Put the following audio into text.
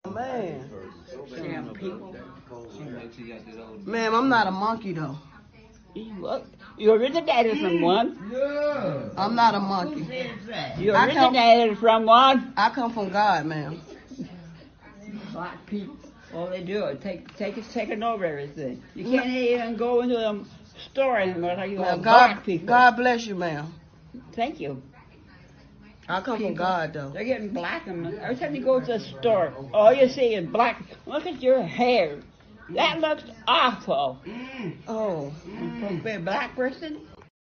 Man. Damn people. Ma'am, I'm not a monkey though. You originated from one. I'm not a monkey. You originated from one. I come from God, ma'am. Black people, all they do is taking over everything. You can't even go into the store anymore like you have black people. God bless you, ma'am. Thank you. I come from God, though. They're getting black. Every time you go to the store, all you see is black. Look at your hair. That looks awful. Oh. You're supposed to be a black person?